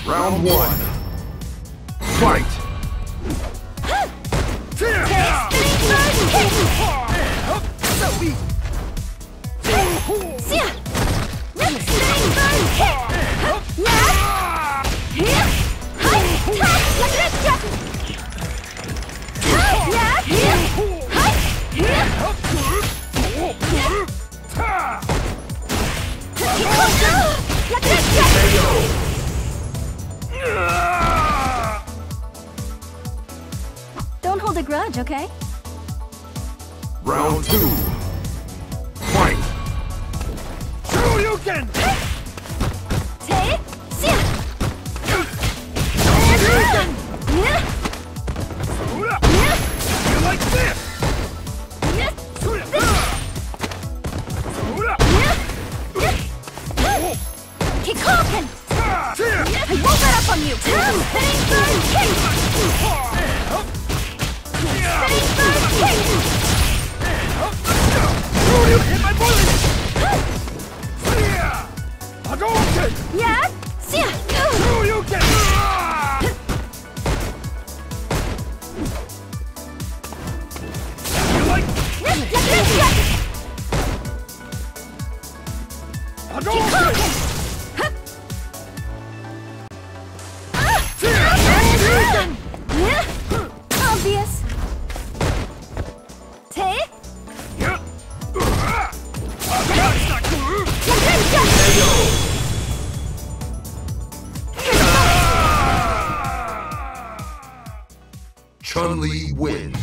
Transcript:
Round one. Fight! Don't hold a grudge, okay? Round two. Fight! Shoryuken! You like this? Kikoken! I won't let up on you! Spinning bird kick! Spinning bird kick! You hit my bullet! Hadouken! Yeah? Shoryuken! You like Hadouken! Obvious. Chun-Li wins.